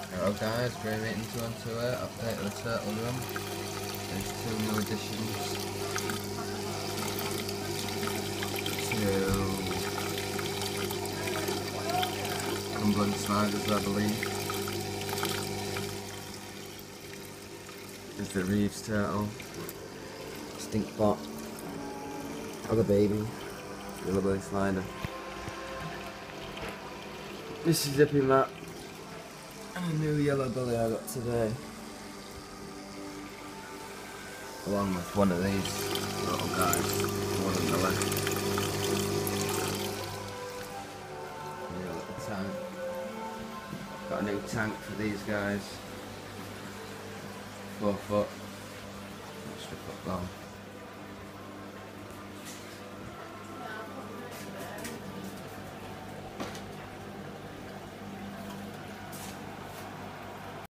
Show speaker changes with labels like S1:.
S1: Hello guys, Grey Rating 212 update of the Turtle Room. There's two new additions to Cumberland Sliders, I believe. There's the Reeves Turtle, Stinkbot, other baby, Yellow Belly Slider. This is Zippy Mat, and a new Yellow Belly I got today. Along with one of these little guys, one on the left. New little tank. Got a new tank for these guys. 4 foot, extra foot long.